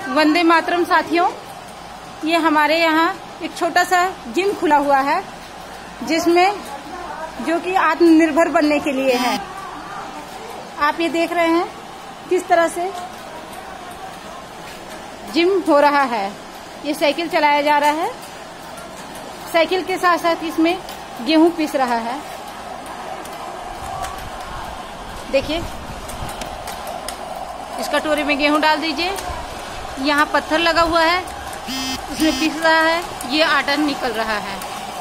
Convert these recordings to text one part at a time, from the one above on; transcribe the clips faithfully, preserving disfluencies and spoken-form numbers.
वंदे मातरम साथियों, ये हमारे यहाँ एक छोटा सा जिम खुला हुआ है जिसमें जो कि आत्मनिर्भर बनने के लिए है। आप ये देख रहे हैं किस तरह से जिम हो रहा है। ये साइकिल चलाया जा रहा है, साइकिल के साथ साथ इसमें गेहूं पीस रहा है। देखिए, इस कटोरे में गेहूं डाल दीजिए, यहाँ पत्थर लगा हुआ है, इसमें पीस रहा है, ये आटा निकल रहा है।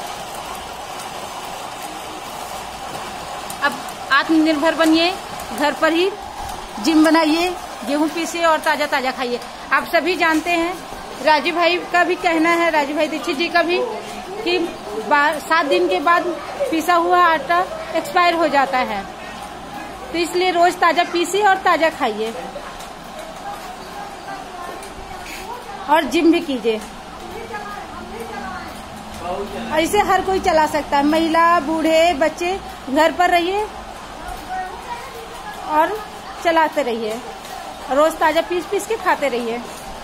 अब आत्मनिर्भर बनिए, घर पर ही जिम बनाइए, गेहूं पीसिए और ताजा ताजा खाइए। आप सभी जानते हैं, राजू भाई का भी कहना है, राजू भाई दीक्षित जी का भी, कि सात दिन के बाद पीसा हुआ आटा एक्सपायर हो जाता है, तो इसलिए रोज ताजा पीसिए और ताजा खाइए और जिम भी कीजिए। ऐसे हर कोई चला सकता है, महिला, बूढ़े, बच्चे। घर पर रहिए और चलाते रहिए, रोज ताजा पीस पीस के खाते रहिए।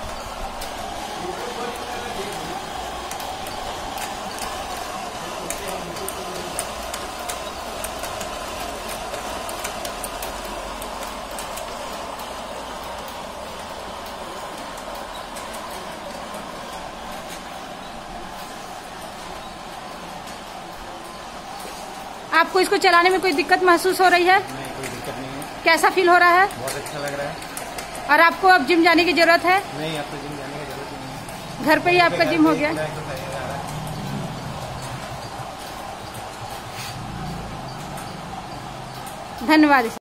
आपको इसको चलाने में कोई दिक्कत महसूस हो रही है? नहीं, कोई दिक्कत नहीं है। कैसा फील हो रहा है? बहुत अच्छा लग रहा है। और आपको अब जिम जाने की जरूरत है? नहीं, अब तो जिम जाने की जरूरत नहीं है। घर पे ही आपका जिम हो गया। धन्यवाद।